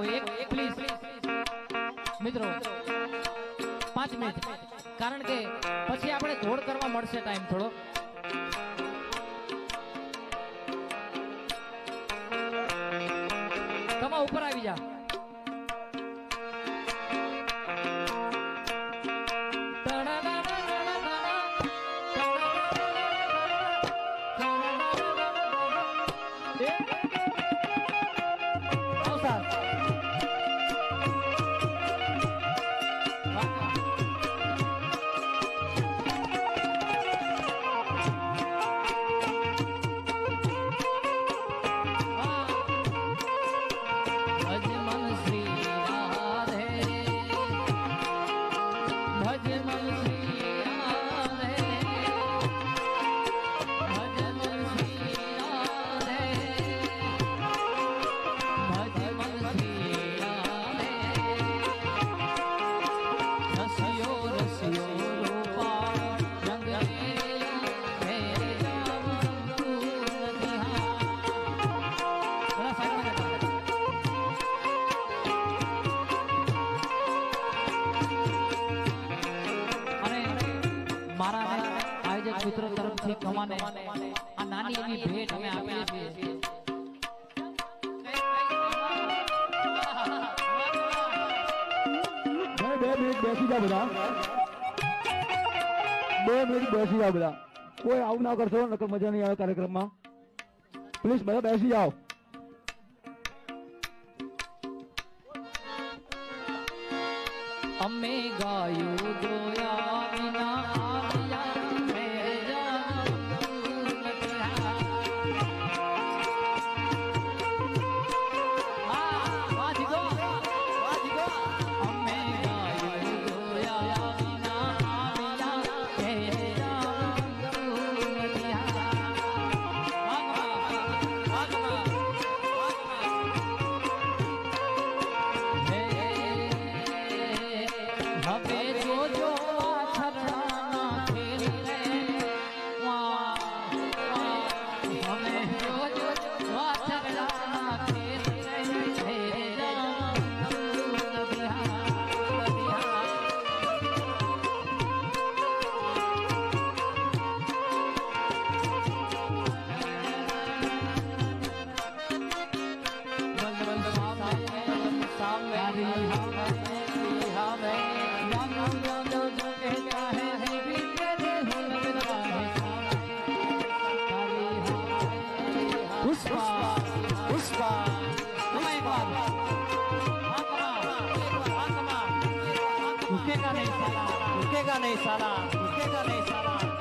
एक प्लीज मित्रों 5 मिनिट कारण के પછી આપણે ધોળ કરવા મળશે ટાઈમ થોડો કમા ઉપર આવી જા मित्रों तरफ से कमाने आ नानी एवी भेट हमें आपीए छीए भाई 2 मिनिट બેસી જાઓ બધા 2 મિનિટ બેસી જાઓ બધા કોઈ આવું ના કરશો નકર મજા નહીં આવે કાર્યક્રમમાં પ્લીઝ બધા બેસી જાઓ અમે ગાયું જોયા વિના रुकेगा नहीं साला, रुकेगा नहीं साला, रुकेगा नहीं साला।